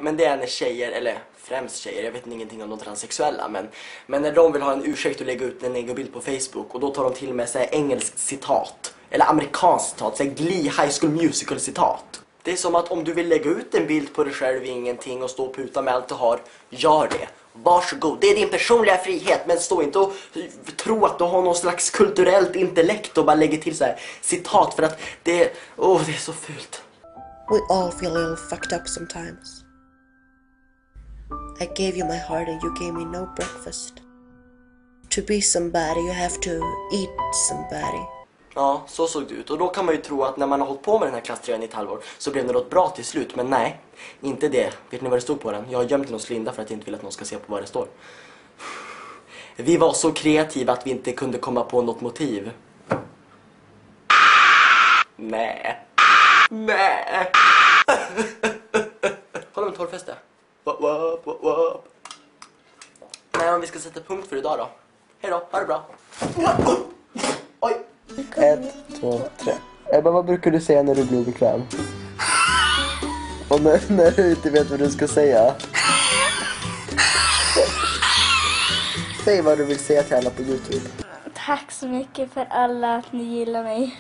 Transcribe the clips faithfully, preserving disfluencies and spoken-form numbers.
men det är när tjejer, eller främst tjejer, jag vet ingenting om de transsexuella, men, men när de vill ha en ursäkt och lägga ut en negerbild på Facebook, och då tar de till med sig engelskt citat, eller amerikanskt citat, så Glee High School Musical citat. Det är som att om du vill lägga ut en bild på dig själv i ingenting och stå och puta med allt du har, gör det. Varsågod, det är din personliga frihet, men stå inte och tro att du har någon slags kulturellt intellekt och bara lägger till så här citat, för att det, åh, oh, det är så fult. We all feel a little fucked up sometimes. I gave you my heart and you gave me no breakfast. To be somebody you have to eat somebody. Ja, så såg det ut. Och då kan man ju tro att när man har hållit på med den här klasströjan i ett halvår så blev det något bra till slut. Men nej, inte det. Vet ni vad det stod på den? Jag har gömt den hos Linda för att jag inte vill att någon ska se på vad det står. Vi var så kreativa att vi inte kunde komma på något motiv. Nej. Nej. Hålla med torrfäste. Wop, wop, wop, wop. Nej, om vi ska sätta punkt för idag då. Hej då, ha det bra. Oj. Ett, två, tre. Ebba, vad brukar du säga när du blir bekväm? Och när, när du inte vet vad du ska säga? Säg vad du vill säga till alla på YouTube. Tack så mycket för alla att ni gillar mig.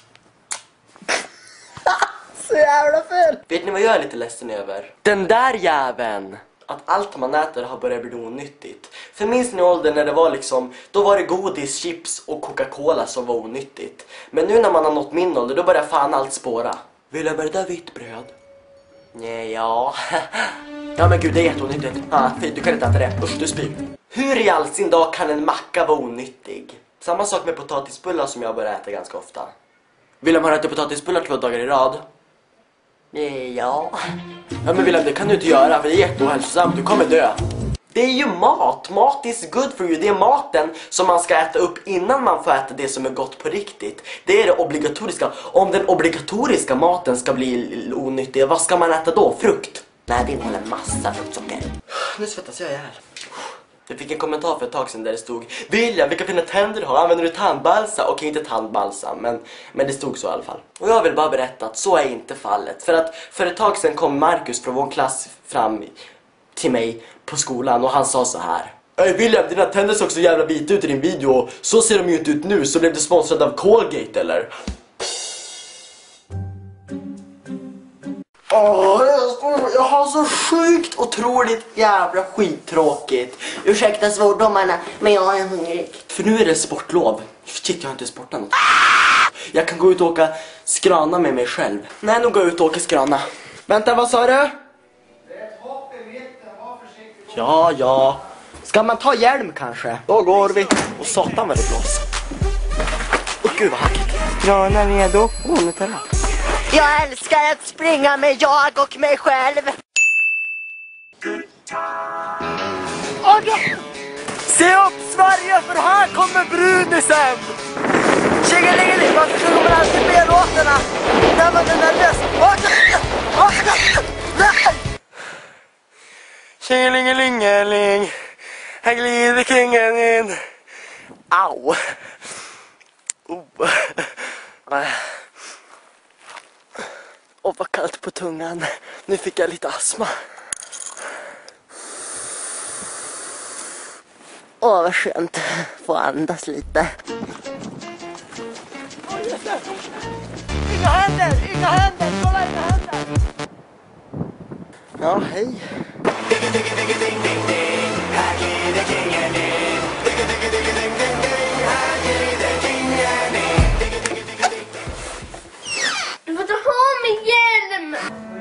Så jävla fel! Vet ni vad jag är lite ledsen över? Den där jäveln! Att allt man äter har börjat bli onyttigt. För minns ni åldern när det var liksom, då var det godis, chips och Coca-Cola som var onyttigt. Men nu när man har nått min ålder, då börjar fan allt spåra. Vill jag börja vitt bröd? Nej, ja. Ja men gud, det är jätteonyttigt. Ah, fy, du kan inte äta det. Usch, du spyr. Hur i all sin dag kan en macka vara onyttig? Samma sak med potatisbullar som jag börjar äta ganska ofta. Vill de ha ätit potatisbullar två dagar i rad? Ja. Ja men William, det kan du inte göra för det är jätteohälsosamt, du kommer dö. Det är ju mat, mat is good for you. Det är maten som man ska äta upp innan man får äta det som är gott på riktigt. Det är det obligatoriska. Om den obligatoriska maten ska bli onyttig, vad ska man äta då? Frukt? Nej, det innehåller massa fruktsocker. Nu svettas jag ihjäl. Jag fick en kommentar för ett tag sedan där det stod: William, vilka fina tänder du har, använder du tandbalsam? Okej, inte tandbalsam, men, men det stod så i alla fall. Och jag vill bara berätta att så är inte fallet. För att för ett tag sedan kom Marcus från vår klass fram till mig på skolan och han sa så här: Hey William, dina tänder såg så jävla vita ut i din video, och så ser de ju inte ut nu, så blev du sponsrad av Colgate eller? Åh, jag, jag har så sjukt otroligt jävla skittråkigt. Ursäkta svordomarna, men jag är hungrig. För nu är det sportlov. Shit, jag har inte sportat något. Jag kan gå ut och åka skrana med mig själv. Nej, nu går jag ut och åker skrana. Vänta, vad sa du? Det är ett hopp i mitten, var försiktig. Ja, ja. Ska man ta hjälm kanske? Då går vi. Och satan vad det blåser. Åh gud vad hackigt. Skrana redo. Åh, Nutella. Jag älskar att springa med jag och mig själv. Okay. Se upp Sverige, för här kommer brunisen. Tjingelingeling, varför sjunger man alltid med låtarna när man är nervös? Tjingelingelingeling, här glider kingen in. Au. Oh. Åh, vad kallt på tungan. Nu fick jag lite astma. Åh, vad skönt. Få andas lite. Åh, just det. Inga händer, inga händer. Kolla, inga händer. Ja, hej. Du får ta ha min hjälm!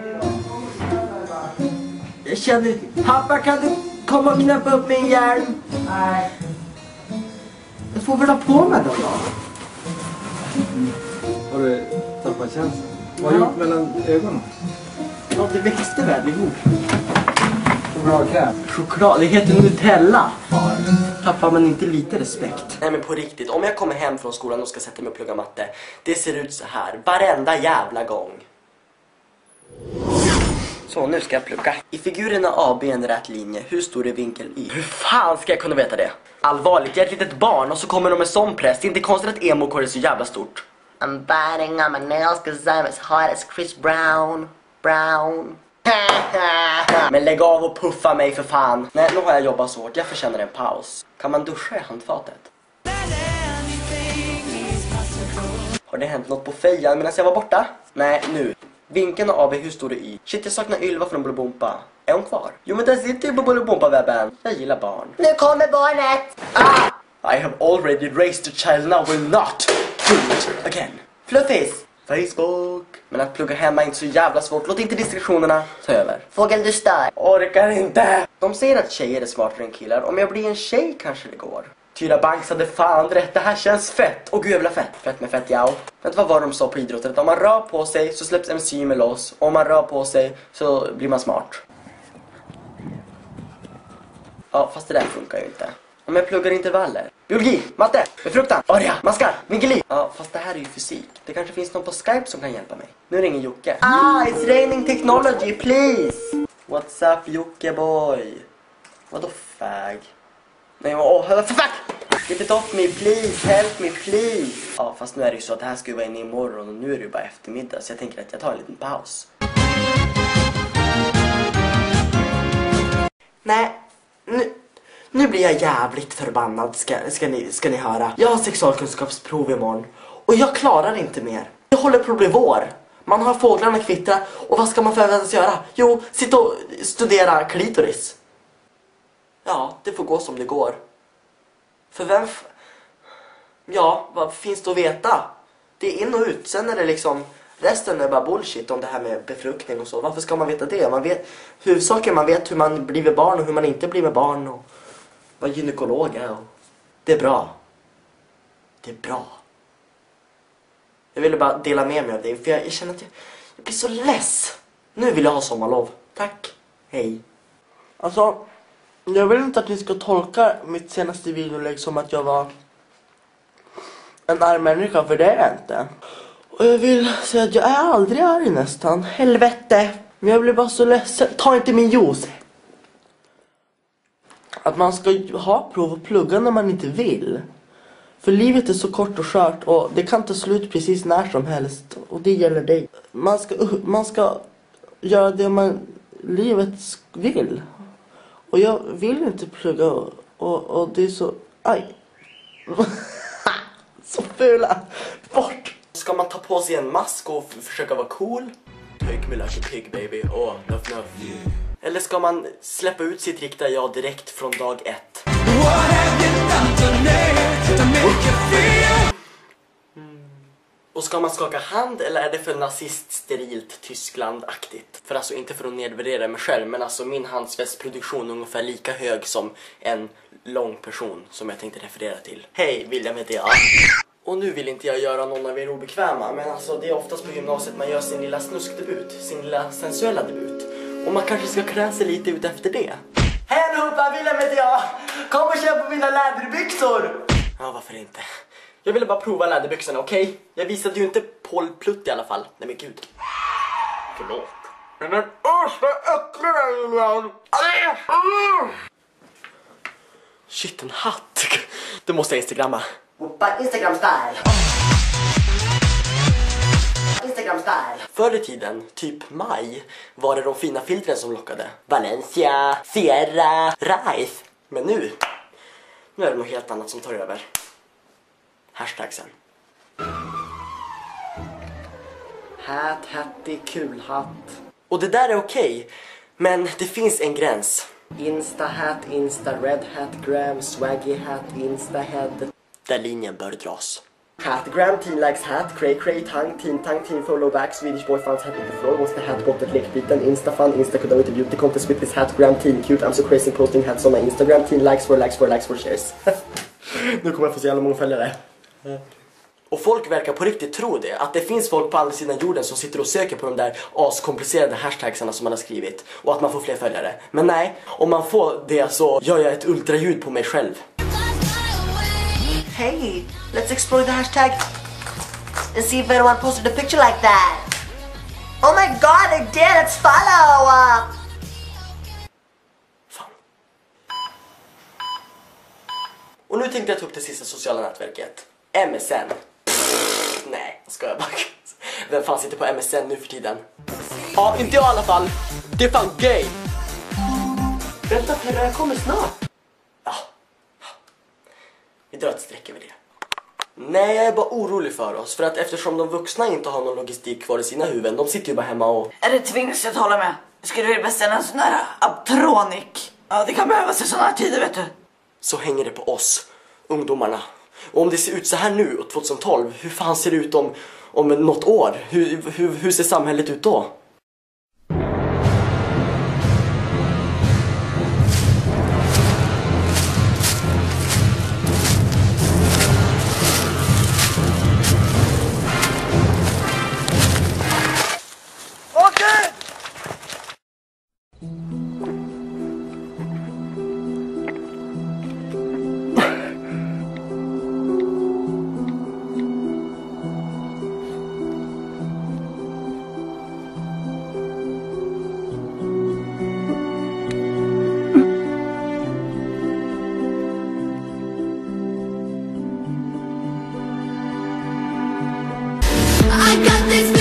Jag känner... Pappa, kan du komma och knäppa upp min hjälm? Nej. Jag får väl ha på mig den då. Mm. Har du tappat känslan? Vad har du gjort mellan ögonen? Ja, det växte väl ihop. Chokladkräm. Choklad, det heter Nutella. Tappar man inte lite respekt? Nej men på riktigt, om jag kommer hem från skolan och ska sätta mig och plugga matte, det ser ut så här varenda jävla gång. Så, nu ska jag plugga. I figurerna A B en rät linje, hur stor är vinkel Y? Hur fan ska jag kunna veta det? Allvarligt, jag är ett litet barn och så kommer de med sån press. Det är inte konstigt att emo-kår är så jävla stort. I'm biting on my nails cause I'm as hot as Chris Brown. Brown. Anna! Men lägg av och puffa mig för fan. Nej, nu har jag jobbat så hårt. Jag förtjänar en paus. Kan man duscha i handfatet? Har det hänt något på fejan medan jag var borta? Nej, nu. Vinkeln av A B, hur står det i? Shit, jag saknar Ylva från Bolibompa. Är hon kvar? Jo, men där sitter ju på Bolibompa-webben. Jag gillar barn. Nu kommer barnet! Ah! I have already raised a child, now will not do it again. Fluffies! Facebook. Men att plugga hemma är inte så jävla svårt. Låt inte distraktionerna ta över. Fågel, du stör. Orkar inte. De säger att tjejer är smartare än killar. Om jag blir en tjej kanske det går. Tyra Banks hade fan rätt. Det här känns fett. Och gud, jävla fett. Fett med fett, ja. Vet vad var de sa på idrotten? Att om man rör på sig så släpps enzymer loss. Om man rör på sig så blir man smart. Ja, fast det där funkar ju inte. Om jag pluggar intervaller. Biologi, matte, befruktan, aria, maskar, vinkeli. Ja, fast det här är ju fysik. Det kanske finns någon på Skype som kan hjälpa mig. Nu ringer Jocke. Ah, it's raining technology, please. What's up, Jocke boy? Vadå fag? Nej, åh, oh, fuck! Get it off me, please, help me, please. Ja, fast nu är det ju så att det här ska ju vara inne imorgon och nu är det ju bara eftermiddag. Så jag tänker att jag tar en liten paus. Nej, nu... Nu blir jag jävligt förbannad, ska, ska, ni, ska ni höra. Jag har sexualkunskapsprov imorgon. Och jag klarar inte mer. Jag håller på att bli vår. Man har fåglarna kvittra. Och vad ska man förväntas göra? Jo, sitta och studera klitoris. Ja, det får gå som det går. För vem... F ja, vad finns det att veta? Det är in och ut. Sen är det liksom... Resten är bara bullshit om det här med befruktning och så. Varför ska man veta det? Man vet... Huvudsaken man vet hur man blir med barn och hur man inte blir med barn och... Vad gynekolog är. Det är bra. Det är bra. Jag ville bara dela med mig av det. För jag, jag känner att jag, jag blir så less. Nu vill jag ha sommarlov. Tack. Hej. Alltså, jag vill inte att ni ska tolka mitt senaste videolägg som att jag var en arg människa. För det är jag inte. Och jag vill säga att jag är aldrig arg nästan. Helvete. Men jag blir bara så ledsen. Ta inte min juice. Att man ska ha prov och plugga när man inte vill. För livet är så kort och skört och det kan ta slut precis när som helst. Och det gäller dig. Man ska, man ska göra det man livet vill. Och jag vill inte plugga och, och, och det är så... Aj. Så fula. Bort. Ska man ta på sig en mask och försöka vara cool? Take me like a pig baby. Åh, oh, nuff nuff. Yeah. Eller ska man släppa ut sitt riktiga jag direkt från dag ett? Mm. Och ska man skaka hand eller är det för nazist-sterilt Tyskland-aktigt? För alltså inte för att nedvärdera mig själv, men alltså min handsvetsproduktion är ungefär lika hög som en lång person som jag tänkte referera till. Hej, William heter jag. Och nu vill inte jag göra någon av er obekväma, men alltså det är oftast på gymnasiet man gör sin lilla snuskdebut, sin lilla sensuella debut. Och man kanske ska klä sig lite ut efter det. Hej allihopa, William heter jag! Kom och köp på mina läderbyxor! Ja, varför inte? Jag ville bara prova läderbyxorna, okej? Okay? Jag visade ju inte Paul Plutt i alla fall. Nej men gud. Förlåt. Men den östa äckliga William! Shit, en hatt! Det måste jag instagramma. Opa, Instagram style. Instagram style. Förr i tiden, typ maj, var det de fina filtren som lockade. Valencia, Sierra, Rice. Men nu, nu är det något helt annat som tar över. Hashtagsen. Hat, hatty, kul hatt. Och det där är okej, men det finns en gräns. Insta hat, insta red hat, gram, swaggy hat, insta head. Där linjen bör dras. Hat, gram, teen likes hat, cray, cray, tang, teen, tang, teen, follow back, Swedish boy finds hat in the floor, wants the hat, bottet, lekbiten, insta fun, insta could with the beauty contest with this hat, gram, teen, cute, I'm so crazy posting hats on my Instagram, teen likes for likes for likes for shares. Nu kommer jag få så jävla många följare. Och folk verkar på riktigt tro det, att det finns folk på andra sidan jorden som sitter och söker på de där askomplicerade hashtagsarna som man har skrivit, och att man får fler följare. Men nej, om man får det så gör jag ett ultraljud på mig själv. Hey, let's explore the hashtag and see if anyone posted a picture like that. Oh my god, they did! Let's follow! Uh... Fan. Och nu tänkte jag ta upp det sista sociala nätverket. M S N. Pff, nej, jag skojar bara. Vem fan sitter på M S N nu för tiden? Ja, inte jag i alla fall. Det är fan gay. Vänta Perra, jag kommer snart. Ja. Vi drar ett streck över det. Nej, jag är bara orolig för oss. För att eftersom de vuxna inte har någon logistik kvar i sina huvuden, de sitter ju bara hemma och... Är det tvingas att hålla med? Skulle du beställa en sån här Abtronic? Ja, det kan behövas i såna här tider, vet du. Så hänger det på oss, ungdomarna. Och om det ser ut så här nu, tjugohundratolv, hur fan ser det ut om, om något år? Hur, hur, hur ser samhället ut då? I got this